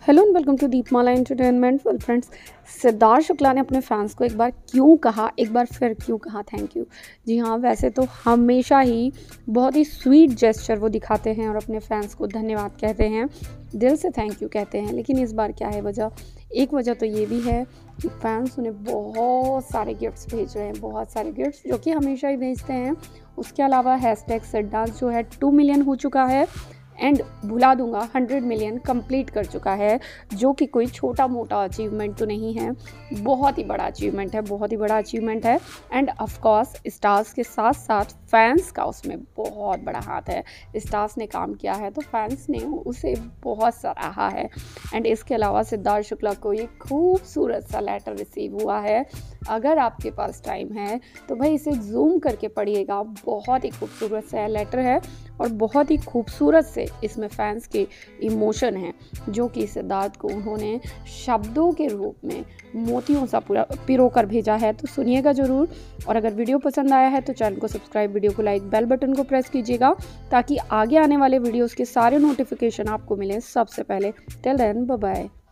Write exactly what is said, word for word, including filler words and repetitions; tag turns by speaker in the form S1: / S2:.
S1: Hello and welcome to Deepmala entertainment. Well friends, Siddharth Shukla ने अपने fans को एक बार क्यों कहा, एक बार फिर क्यों कहा थैंक यू। जी हाँ, वैसे तो हमेशा ही बहुत ही स्वीट जेस्चर वो दिखाते हैं और अपने फैंस को धन्यवाद कहते हैं, दिल से थैंक यू कहते हैं। लेकिन इस बार क्या है वजह? एक वजह तो ये भी है कि फैंस उन्हें बहुत सारे गिफ्ट्स भेज रहे हैं, बहुत सारे गिफ्ट्स जो कि हमेशा ही भेजते हैं। उसके अलावा हैशटैग सिद्धार्थ जो है टू मिलियन हो चुका है एंड भुला दूंगा हंड्रेड मिलियन कंप्लीट कर चुका है, जो कि कोई छोटा मोटा अचीवमेंट तो नहीं है, बहुत ही बड़ा अचीवमेंट है, बहुत ही बड़ा अचीवमेंट है। एंड ऑफ कोर्स स्टार्स के साथ साथ फैंस का उसमें बहुत बड़ा हाथ है। स्टार्स ने काम किया है तो फैंस ने उसे बहुत सराहा है। एंड इसके अलावा सिद्धार्थ शुक्ला को एक खूबसूरत सा लेटर रिसीव हुआ है। अगर आपके पास टाइम है तो भाई इसे जूम करके पढ़िएगा, बहुत ही खूबसूरत सा लेटर है और बहुत ही खूबसूरत से इसमें फैंस के इमोशन हैं, जो कि सिद्धार्थ को उन्होंने शब्दों के रूप में मोतियों सा पूरा पिरो कर भेजा है। तो सुनिएगा ज़रूर। और अगर वीडियो पसंद आया है तो चैनल को सब्सक्राइब, वीडियो को लाइक, बेल बटन को प्रेस कीजिएगा ताकि आगे आने वाले वीडियोस के सारे नोटिफिकेशन आपको मिले सबसे पहले। Till then bye bye.